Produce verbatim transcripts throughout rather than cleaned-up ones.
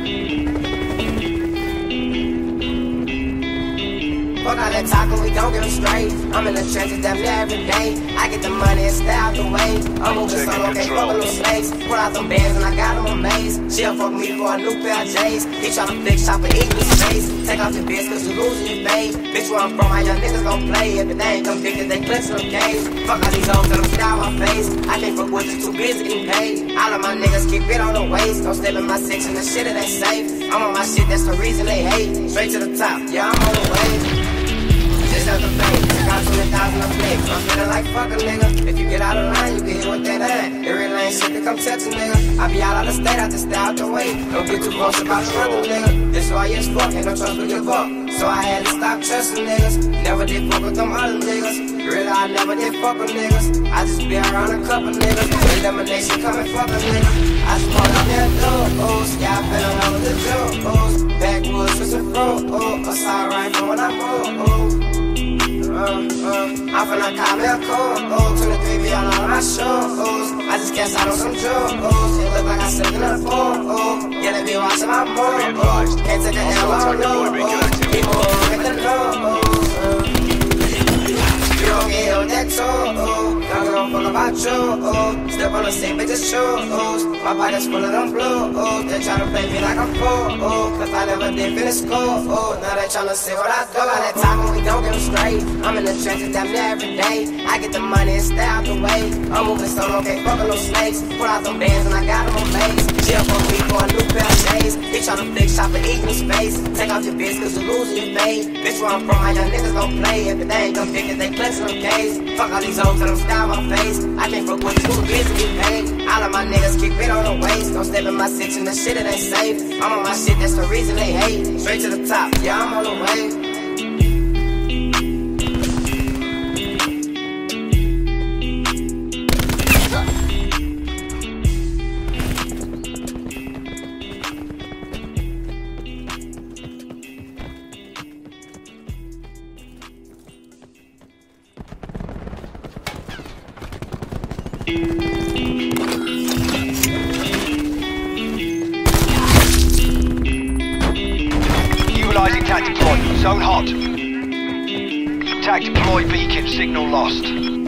Fuck all that talking, we don't get them straight. I'm in the trenches damn near every day. I get the money and stay out the way. I'm moving solo, can't fuck with no snakes. Pull out them bands and I got them amazed. She'll fuck me for a new pair of J's. He tryna fix shop and eat me space. Take off your bitch cause you losing your fade. Bitch, where I'm from, how young niggas gon' play. If they ain't come victims, they clutch them games. Fuck all these hoes, let them style my face. I can't fuck with you, too busy getting paid. All of my niggas keep it on the waist. Don't step in my section, the shit it ain't safe. I'm on my shit, that's the reason they hate. Straight to the top, yeah, I'm on the way. Just out the bank, I got twenty thousand of flicks. I'm feeling like fuck a nigga. If you get out of line, you can hit with that line. It really ain't shit to come touch a nigga. I be out of the state, I just stay out the way. Don't get too close about trouble, nigga. This why you fuck, ain't no trust to give up. So I had to stop trusting niggas. Never did fuck with them other niggas. Really, I never did fuck with niggas. I just be around a couple niggas. Elimination coming fuck a nigga. I just pulled out that doors. Yeah, I fell in love with the jewels. Backwoods with some fruit. Oh, a side rifle when I move. Uh, uh, I'm finna call me a cool, oh, twenty-three B on all of my shoes. I just guess I know some jewels. It look like I slipped in a pool, oh. Yeah, they be watching my move, oh. Can't take a L on no, oh. People with the nose, uh. You don't get hit with that too, oh. Y'all don't fuck about you, oh. Step on the same bitch's shoes. My pocket's full of them blues. They tryna play me like I'm fool, oh. Cause I never did finish school, oh. Now they tryna see what I do. All that talking, we don't get them straight. I'm in the trenches damn near every day. I get the money and stay out the way. I'm moving solo, can't fuck with no snakes. Pull out them bands and I got them on base. She'll fuck me for a new pair of J's. He tryna fix shop and eat me space. Take off your bitch cause you losing your fade. Bitch, where I'm from, how young niggas gon' play. If they ain't come victims, they clutch them K's. Fuck all these hoes, let them style my face. I can't fuck with you, too busy getting paid. All of my niggas keep it on the waist. Don't step in my section, the shit it ain't safe. I'm on my shit, that's the reason they hate. Straight to the top, yeah, I'm on the way. Utilising tac deploy. Zone hot. Tac deploy beacon. Signal lost.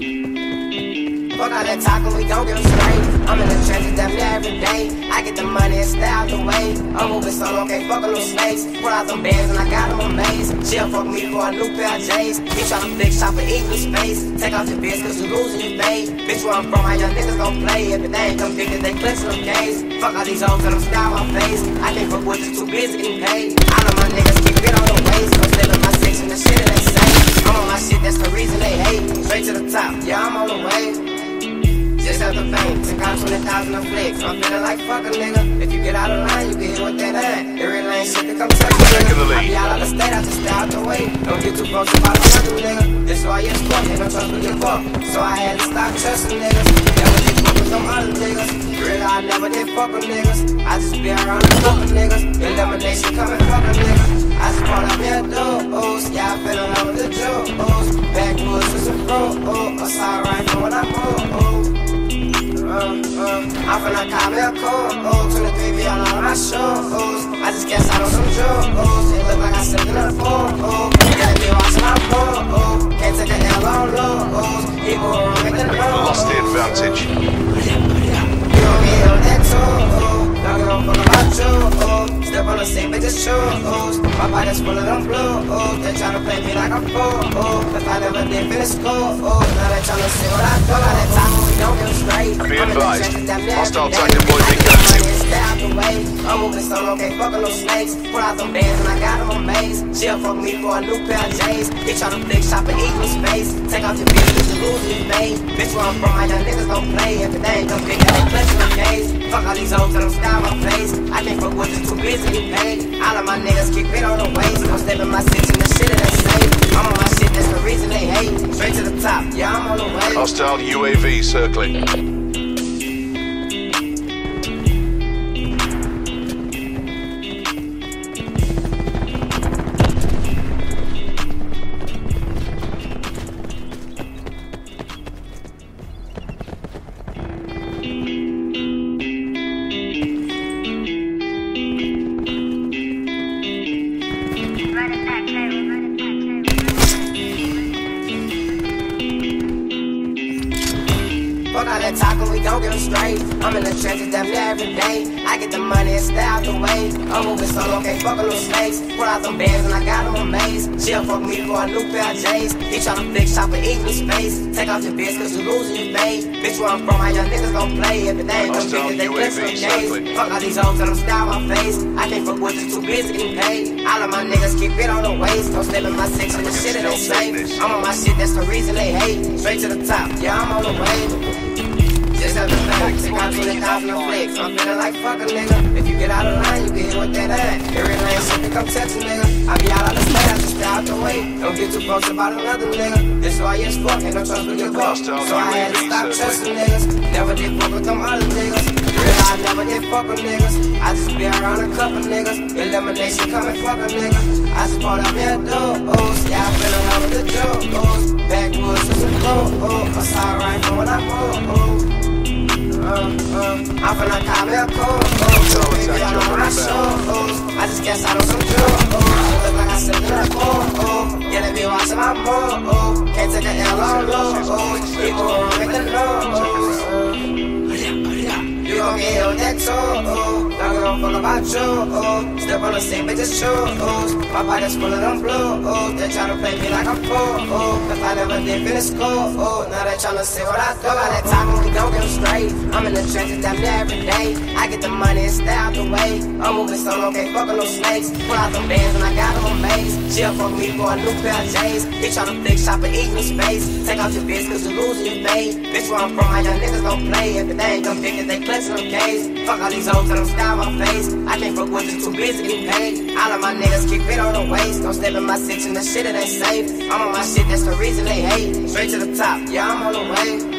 Fuck all that talking, we don't get them straight. I'm in the trenches damn near every day. I get the money and stay out the way. I'm moving solo, can't fuck with no snakes. Pull out them bands and I got them amazed. She'll fuck me for a new pair of J's. He tryna fix shop and eat me space. Take off your bitch cause you losing your fade. Bitch, where I'm from, how young niggas gon' play. If they ain't come victims, they clutch them K's. Fuck all these hoes, let them style my face. I can't fuck with you, too busy getting paid. All of my niggas keep it on the waist. Don't step in my section, the shit it ain't safe. I'm on my shit, that's the reason they hate. Straight to the top, yeah, I'm on the way. Just out the bank, took out twenty thousand of flicks. I'm feeling like fuck a nigga. If you get out of line, you can hit with that line. It really ain't shit to come touch a nigga. I be out of the state, I just stay out the way. Don't get too close about my other nigga. This why you fuck, ain't no trust to give up. So I had to stop trusting niggas. Never did fuck with some other niggas. Really, I never did fuck with niggas. I just be around a couple niggas. Elimination coming fuck a nigga. I just brought up their doors. Yeah, I fell in love with the jewels. Backwoods with some fruit, oh. A side rifle when I move, oh. Uh, uh, I'm finna call me a cool, oh, twenty-three B on all of my shoes. I just guess I know some jewels. It look like I slipped in a pool, oh. Yeah, they be watching my pool, oh. Can't take a L on lows. People who make the nose. Lost the advantage. You don't get hit with that too, oh. Don't give no fuck about you, oh. Step on the same bitch's shoes. My pocket's full of them blues. They tryna play me like I'm fool, oh. Cause I never did finish school, oh. Now they tryna see what I do. All that time we don't get straight. Be advised. Hostile tac deploy beacon active. Stay out the way. I'm moving solo, can't fuck with no snakes. Pull out them bands and I got them amazed. She'll fuck me for a new pair of J's. He tryna fix shop and eat me space. Take off your bitch cause you losing your fade. Bitch, where I'm from, how young niggas gon' play. If they ain't come big, they clutch them K's. Fuck all these hoes, let them style my face. I can't fuck with you, too busy getting paid. All of my niggas keep it on the waist. Don't step in my section, the shit it ain't safe. I'm on my shit, that's the reason they hate. Straight to the top, yeah, I'm on the way. Hostile U A V circling. that talk and we gon' get them straight. I'm in the trenches damn near every day. I get the money and stay out the way. I'm moving solo, can't fuck with no snakes. Pull out them bands and I got them amazed. She'll fuck me for a new pair of J's. He tryna fix shop and eat in space. Take off your bitch cause you losing your face. Bitch, where I'm from, how young niggas gon' play. If it ain't convicted, they flip some J's. Fuck all these hoes, tell them style my face. I can't fuck with you, too busy getting paid. All of my niggas keep it on the waist. Don't slip in my six and the shit it ain't safe. I'm on my shit, that's the reason they hate. Straight to the top, yeah, I'm on the way. Just have the fact, take out twenty thousand of flicks. I'm feeling like fuck a nigga. If you get out of line, you get hit with that ass. Every lane, something come text a nigga. I be out on the state, I just stay out the way. Don't get too close about another nigga. This why you fuck, ain't no trust with your girl. So I had to stop trusting niggas. Never did fuck with them other niggas. Real, I never did fuck with niggas. I just be around a couple niggas. Elimination come and fuck a nigga. I just bought up their doors. Yeah, I feel in love with the jokes. Backwoods to some clothes. I saw it right from when I moved. Uh, uh, I'm finna call me a cold, oh, baby, I know what I show, I just guess I know some drugs, oh, look like I said in a cold, oh, yeah, they be watching my move, oh, can't take a L on low, oh, people won't make the noise, oh, you gon' get hit with that toe, oh, don't give a fuck about you, oh, step on the same bitches shoes, my pockets full of them blue, oh, they tryna play me like I'm full, oh, if I never did finish school, oh, now they tryna see what I do, all that time when we gon' get them straight, I'm in the trenches damn near every day, I get the money and stay out the way, I'm moving solo, can't fuck with no snakes, pull out them bands and I got them amazed, she'll fuck me for a new pair of J's, he tryna fix shop and eat in space, take off your bitch cause you losing your face, bitch where I'm from, how young niggas gon' play, if it ain't convicted, they clutch them K's, fuck all these hoes, tell them style my face, I can't fuck with you, too busy getting paid, all of my niggas keep it on the waist, don't step in my six and the shit it ain't safe, I'm on my shit, that's the reason they hate, straight to the top, yeah, I'm on the way.